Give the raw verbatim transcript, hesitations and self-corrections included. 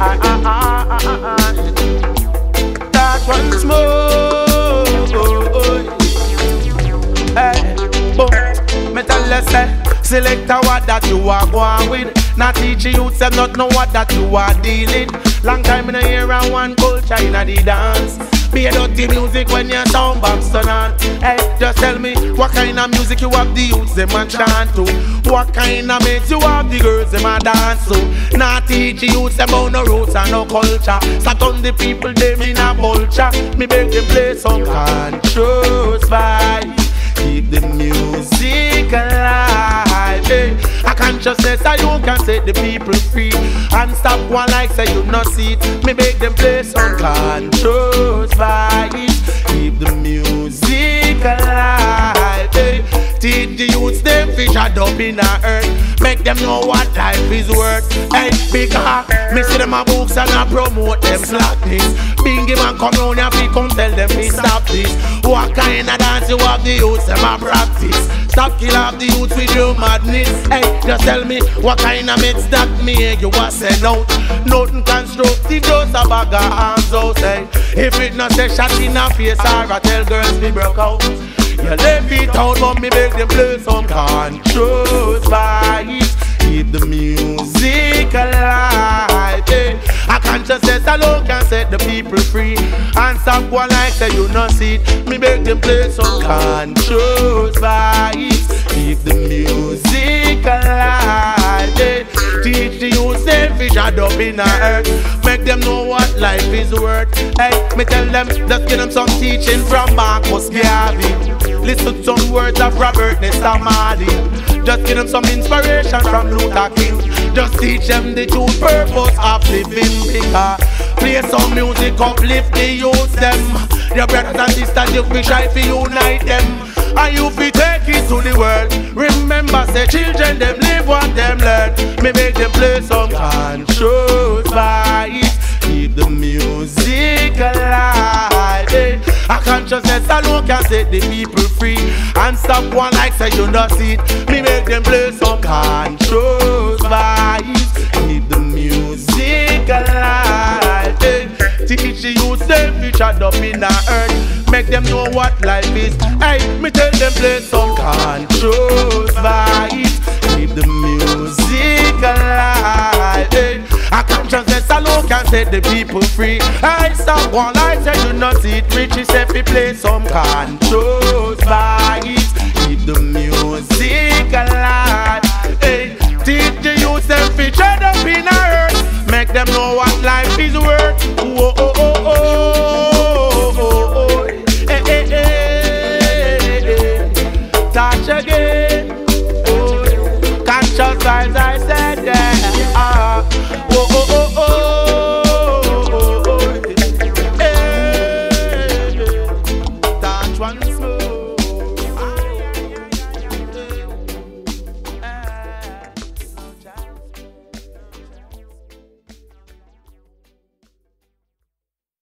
I, I, I, I, I. That once more. Hey, boom. Me tell you say, selector what that you are going with. Not teaching you them not know what that you are dealing. Long time in the hear and one culture in the dance. Be a dirty music when your sound box turn on. Hey, just tell me what kind of music you have the youths them a chant to. What kind of mates you have the girls them a dance to. Not teach youths about no roots and no culture. Stop on the people them in a vulture. Me beg them play some conscious vibes. Keep the music alive. Hey, a consciousness that you can set the people free. And stop one like say you not see it. Me make them play some conscious vibes. Keep the music alive. Hey, teach the youths them fish are up in the earth. Make them know what life is worth. Hey, because me see them a books and I promote them slackness. Bingy man come round and we come tell them we stop this. What kind of dance you have the youths them a practice? Stop kill off the youths with your madness. Hey, just tell me what kind of mates that me you was send out. Nothing constructive, just a bag of arms out. Hey, if it not say shot in a face or I tell girls we broke out. You left it out, but me beg them play some conscious vibes. Keep the music alive. Hey, a consciousness alone can set the people free. And stop one like say you not see it. Me beg them play some conscious vibes. Keep the music alive. Hey, teach the youth them fish are up in the earth. Make them know what life is worth. Hey, me tell them, just give them some teaching from Marcus Garvey. Listen to some words of Robert Nesta Marley. Just give them some inspiration from Luther King. Just teach them the true purpose of living bigger. Play some music, uplift the youth them. Your brothers and sisters, you fi try fi unite them. And you fi take it to the world. Remember, say children them live what them learn. Me make them play some conscious vibes. Keep the music alive. Hey, a consciousness alone can set the people free. And stop one like say you not see it. Me make them play some conscious vibes. Keep the music alive. Hey, teach the youth them future up in the earth. Make them know what life is. Hey, me tell them play some conscious vibes. Keep the music alive. Hey, a consciousness alone can set the people free. Hey, stop one like say you not see it. Richie said we play some conscious vibes. Keep the music alive. Hey, teach the youth them featured up in the earth. Make them know what life is worth. Whoa.